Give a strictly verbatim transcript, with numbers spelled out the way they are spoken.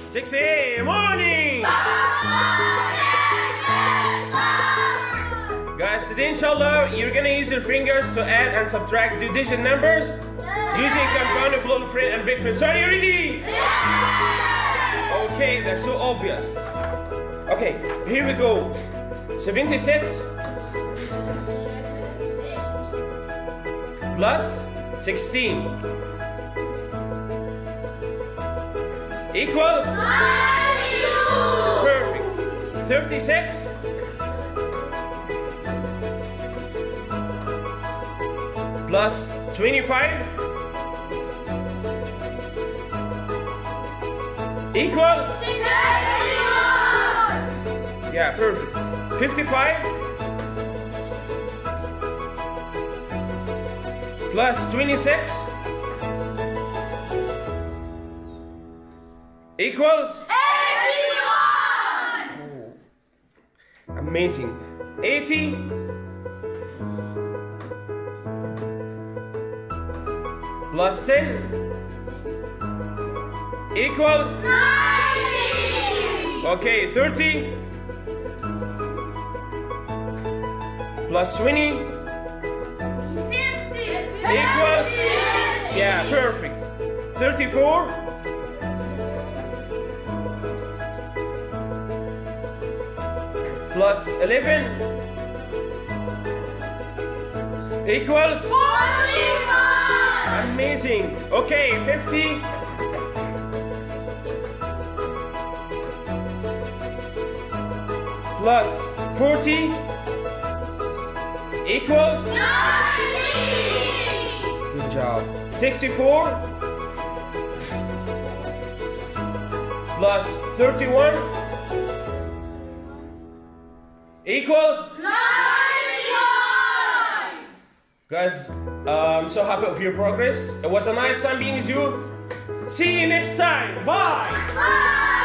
six A M morning! Guys, today inshallah you're gonna use your fingers to add and subtract two digit numbers using compounded little friend and big friend. So are you ready? Okay, that's so obvious. Okay, here we go. seventy-six plus sixteen equals perfect. thirty-six plus twenty-five equals yeah, perfect. fifty-five plus twenty-six equals eighty-one. Oh, amazing. eighty plus ten equals ninety. okay, thirty plus twenty fifty. equals yeah, perfect. thirty-four plus eleven equals forty-five. amazing. Okay, fifty plus forty equals ninety. good job. sixty-four plus thirty-one equals ninety-one. guys, I'm so happy of your progress. It was a nice time being with you. See you next time. Bye. Bye.